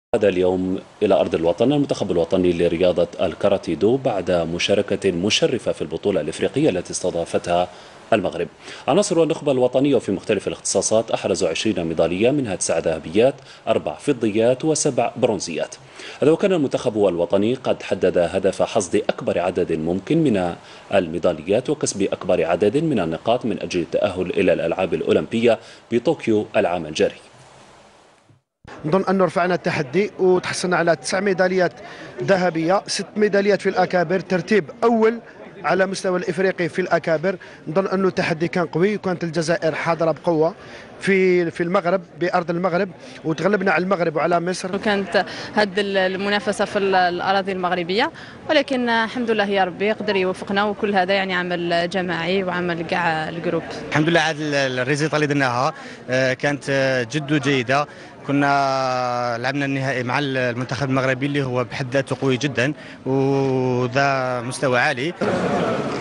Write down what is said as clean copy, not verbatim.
عاد اليوم إلى أرض الوطن المنتخب الوطني لرياضة الكاراتيه دو بعد مشاركة مشرفة في البطولة الإفريقية التي استضافتها المغرب. عناصر النخبة الوطنية في مختلف الاختصاصات أحرزوا 20 ميدالية، منها 9 ذهبيات، 4 فضيات و7 برونزيات. هذا وكان المنتخب الوطني قد حدد هدف حصد أكبر عدد ممكن من الميداليات وكسب أكبر عدد من النقاط من أجل التأهل إلى الألعاب الأولمبية بطوكيو العام الجاري. نظن أنه رفعنا التحدي وتحصلنا على 9 ميداليات ذهبية، 6 ميداليات في الأكابر، ترتيب أول على مستوى الإفريقي في الأكابر. نظن أنه التحدي كان قوي، وكانت الجزائر حاضرة بقوة في المغرب، بأرض المغرب، وتغلبنا على المغرب وعلى مصر. وكانت هذه المنافسة في الأراضي المغربية، ولكن الحمد لله يا ربي قدر يوفقنا، وكل هذا يعني عمل جماعي وعمل كاع الجروب. الحمد لله على الريزيطه اللي درناها، كانت جد جيده. كنا لعبنا النهائي مع المنتخب المغربي اللي هو بحد ذاته قوي جدا وذا مستوى عالي.